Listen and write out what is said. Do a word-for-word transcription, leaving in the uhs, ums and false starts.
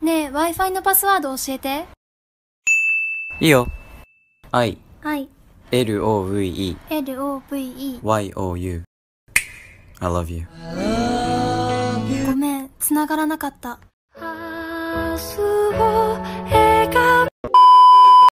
ねえ、Wi-Fi のパスワード教えて。 いいよ。I、 はい。 L O V E、 エルオーブイイー。 Y O U。I love you。 ごめん、繋がらなかった。 明日を